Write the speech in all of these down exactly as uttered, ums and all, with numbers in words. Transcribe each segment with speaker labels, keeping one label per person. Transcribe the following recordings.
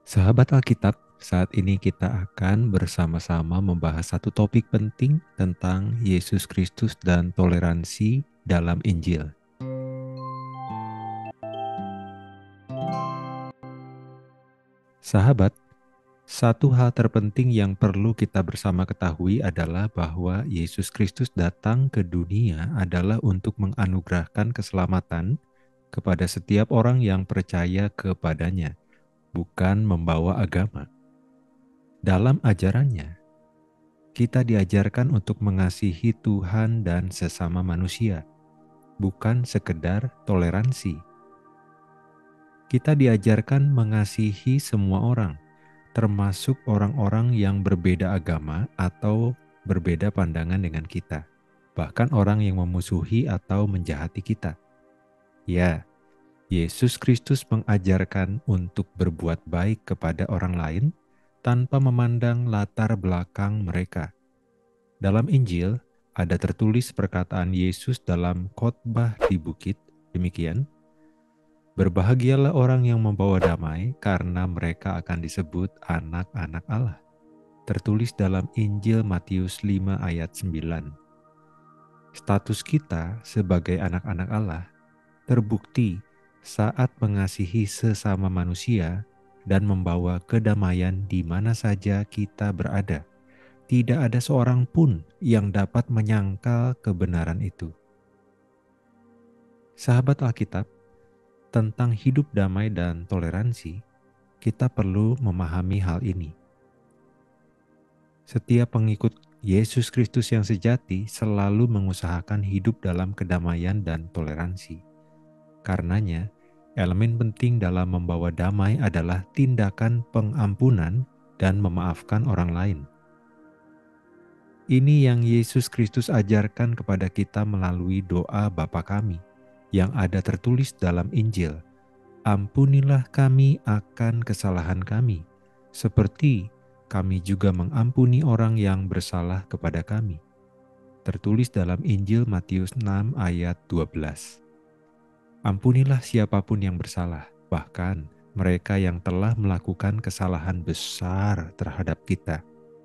Speaker 1: Sahabat Alkitab, saat ini kita akan bersama-sama membahas satu topik penting tentang Yesus Kristus dan toleransi dalam Injil. Sahabat, satu hal terpenting yang perlu kita bersama ketahui adalah bahwa Yesus Kristus datang ke dunia adalah untuk menganugerahkan keselamatan kepada setiap orang yang percaya kepadanya, bukan membawa agama. Dalam ajarannya, kita diajarkan untuk mengasihi Tuhan dan sesama manusia, bukan sekedar toleransi. Kita diajarkan mengasihi semua orang, termasuk orang-orang yang berbeda agama atau berbeda pandangan dengan kita, bahkan orang yang memusuhi atau menjahati kita. Ya, Yesus Kristus mengajarkan untuk berbuat baik kepada orang lain tanpa memandang latar belakang mereka. Dalam Injil, ada tertulis perkataan Yesus dalam khotbah di bukit, demikian, "Berbahagialah orang yang membawa damai, karena mereka akan disebut anak-anak Allah." Tertulis dalam Injil Matius lima ayat sembilan. Status kita sebagai anak-anak Allah terbukti saat mengasihi sesama manusia dan membawa kedamaian di mana saja kita berada. Tidak ada seorang pun yang dapat menyangkal kebenaran itu. Sahabat Alkitab, tentang hidup damai dan toleransi, kita perlu memahami hal ini. Setiap pengikut Yesus Kristus yang sejati selalu mengusahakan hidup dalam kedamaian dan toleransi. Karenanya, elemen penting dalam membawa damai adalah tindakan pengampunan dan memaafkan orang lain. Ini yang Yesus Kristus ajarkan kepada kita melalui doa Bapa kami yang ada tertulis dalam Injil. Ampunilah kami akan kesalahan kami, seperti kami juga mengampuni orang yang bersalah kepada kami. Tertulis dalam Injil Matius enam ayat dua belas. Ampunilah siapapun yang bersalah, bahkan mereka yang telah melakukan kesalahan besar terhadap kita.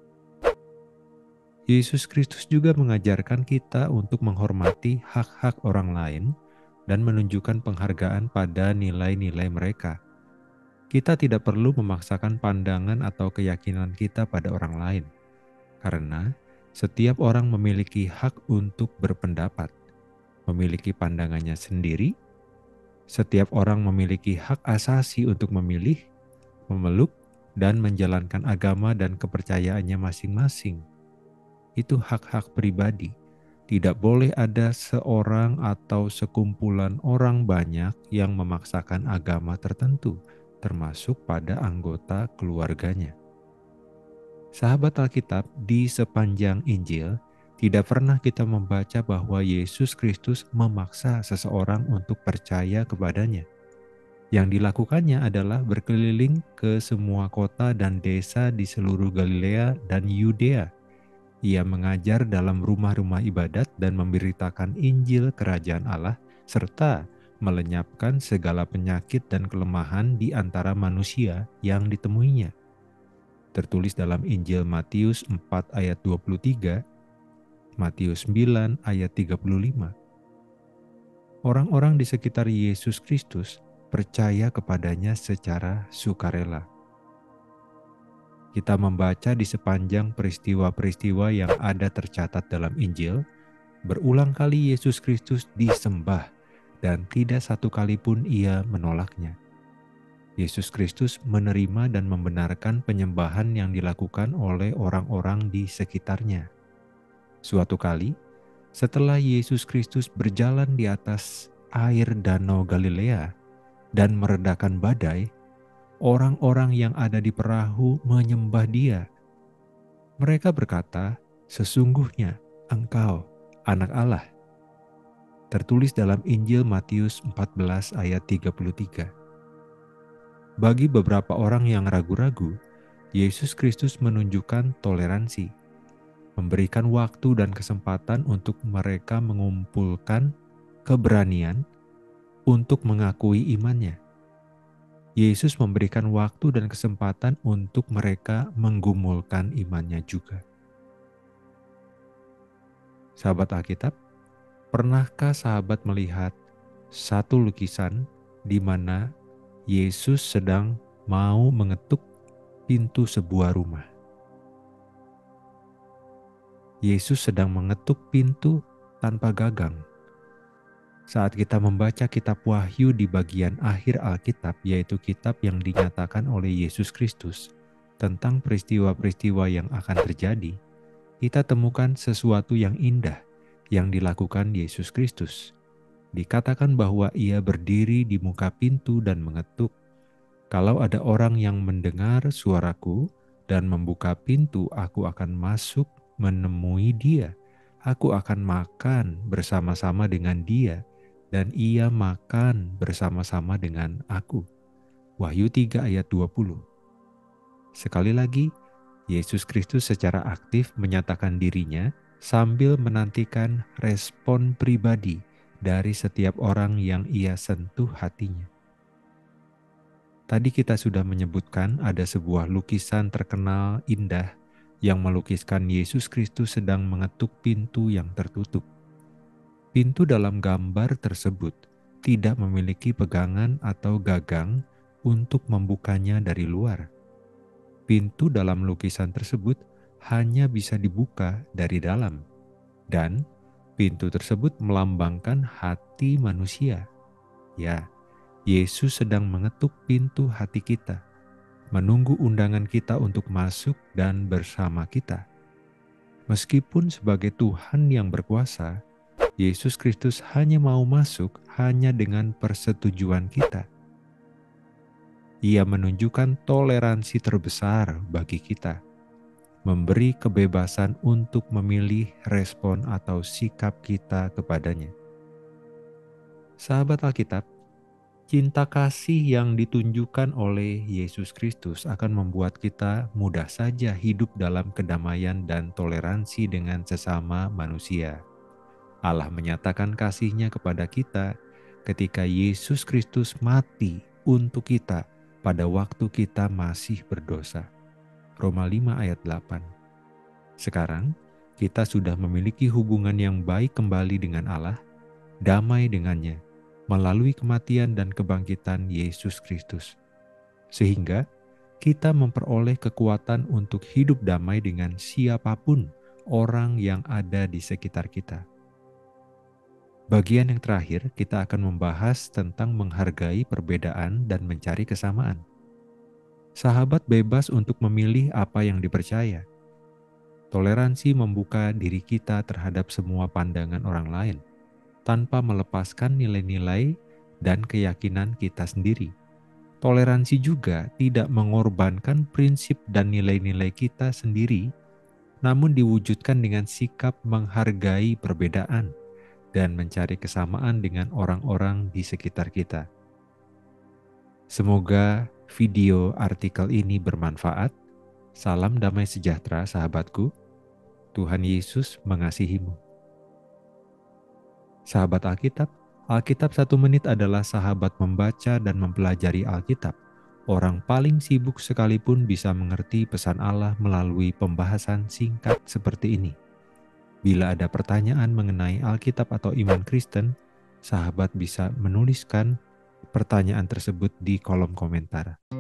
Speaker 1: Yesus Kristus juga mengajarkan kita untuk menghormati hak-hak orang lain dan menunjukkan penghargaan pada nilai-nilai mereka. Kita tidak perlu memaksakan pandangan atau keyakinan kita pada orang lain, karena setiap orang memiliki hak untuk berpendapat, memiliki pandangannya sendiri. Setiap orang memiliki hak asasi untuk memilih, memeluk, dan menjalankan agama dan kepercayaannya masing-masing. Itu hak-hak pribadi. Tidak boleh ada seorang atau sekumpulan orang banyak yang memaksakan agama tertentu, termasuk pada anggota keluarganya. Sahabat Alkitab, di sepanjang Injil, tidak pernah kita membaca bahwa Yesus Kristus memaksa seseorang untuk percaya kepadanya. Yang dilakukannya adalah berkeliling ke semua kota dan desa di seluruh Galilea dan Yudea. Ia mengajar dalam rumah-rumah ibadat dan memberitakan Injil Kerajaan Allah serta melenyapkan segala penyakit dan kelemahan di antara manusia yang ditemuinya. Tertulis dalam Injil Matius empat ayat dua puluh tiga, Matius sembilan ayat tiga puluh lima. Orang-orang di sekitar Yesus Kristus percaya kepadanya secara sukarela. Kita membaca di sepanjang peristiwa-peristiwa yang ada tercatat dalam Injil, berulang kali Yesus Kristus disembah dan tidak satu kali pun ia menolaknya. Yesus Kristus menerima dan membenarkan penyembahan yang dilakukan oleh orang-orang di sekitarnya. Suatu kali, setelah Yesus Kristus berjalan di atas air Danau Galilea dan meredakan badai, orang-orang yang ada di perahu menyembah Dia. Mereka berkata, "Sesungguhnya Engkau Anak Allah." Tertulis dalam Injil Matius empat belas ayat tiga puluh tiga. Bagi beberapa orang yang ragu-ragu, Yesus Kristus menunjukkan toleransi, memberikan waktu dan kesempatan untuk mereka mengumpulkan keberanian untuk mengakui imannya. Yesus memberikan waktu dan kesempatan untuk mereka menggumulkan imannya juga. Sahabat Alkitab, pernahkah sahabat melihat satu lukisan di mana Yesus sedang mau mengetuk pintu sebuah rumah? Yesus sedang mengetuk pintu tanpa gagang. Saat kita membaca kitab Wahyu di bagian akhir Alkitab, yaitu kitab yang dinyatakan oleh Yesus Kristus tentang peristiwa-peristiwa yang akan terjadi, kita temukan sesuatu yang indah yang dilakukan Yesus Kristus. Dikatakan bahwa ia berdiri di muka pintu dan mengetuk. Kalau ada orang yang mendengar suaraku dan membuka pintu, aku akan masuk menemui dia. Aku akan makan bersama-sama dengan dia, dan ia makan bersama-sama dengan aku. Wahyu tiga ayat dua puluh. Sekali lagi, Yesus Kristus secara aktif menyatakan dirinya sambil menantikan respon pribadi dari setiap orang yang ia sentuh hatinya. Tadi kita sudah menyebutkan ada sebuah lukisan terkenal indah yang melukiskan Yesus Kristus sedang mengetuk pintu yang tertutup. Pintu dalam gambar tersebut tidak memiliki pegangan atau gagang untuk membukanya dari luar. Pintu dalam lukisan tersebut hanya bisa dibuka dari dalam, dan pintu tersebut melambangkan hati manusia. Ya, Yesus sedang mengetuk pintu hati kita, menunggu undangan kita untuk masuk dan bersama kita. Meskipun sebagai Tuhan yang berkuasa, Yesus Kristus hanya mau masuk hanya dengan persetujuan kita. Ia menunjukkan toleransi terbesar bagi kita, memberi kebebasan untuk memilih respon atau sikap kita kepadanya. Sahabat Alkitab, cinta kasih yang ditunjukkan oleh Yesus Kristus akan membuat kita mudah saja hidup dalam kedamaian dan toleransi dengan sesama manusia. Allah menyatakan kasih-Nya kepada kita ketika Yesus Kristus mati untuk kita pada waktu kita masih berdosa. Roma lima ayat delapan. Sekarang kita sudah memiliki hubungan yang baik kembali dengan Allah, damai dengannya, melalui kematian dan kebangkitan Yesus Kristus. Sehingga kita memperoleh kekuatan untuk hidup damai dengan siapapun orang yang ada di sekitar kita. Bagian yang terakhir, kita akan membahas tentang menghargai perbedaan dan mencari kesamaan. Sahabat bebas untuk memilih apa yang dipercaya. Toleransi membuka diri kita terhadap semua pandangan orang lain, tanpa melepaskan nilai-nilai dan keyakinan kita sendiri. Toleransi juga tidak mengorbankan prinsip dan nilai-nilai kita sendiri, namun diwujudkan dengan sikap menghargai perbedaan dan mencari kesamaan dengan orang-orang di sekitar kita. Semoga video artikel ini bermanfaat. Salam damai sejahtera sahabatku. Tuhan Yesus mengasihimu. Sahabat Alkitab, Alkitab satu menit adalah sahabat membaca dan mempelajari Alkitab. Orang paling sibuk sekalipun bisa mengerti pesan Allah melalui pembahasan singkat seperti ini. Bila ada pertanyaan mengenai Alkitab atau iman Kristen, sahabat bisa menuliskan pertanyaan tersebut di kolom komentar.